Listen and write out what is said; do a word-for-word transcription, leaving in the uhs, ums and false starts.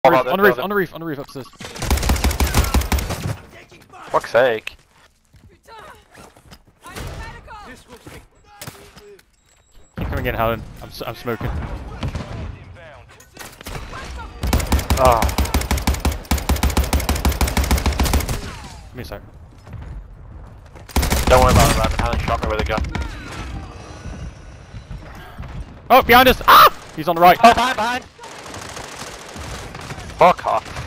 On the roof, on the roof, on the roof, on the roof upstairs. Fuck's sake. Keep coming in, Helen. I'm, s I'm smoking. Ah. Give me a sec. Don't worry about it, man. Helen shot me with a gun. Oh, behind us! Ah! He's on the right. Oh, behind, behind! Fuck off.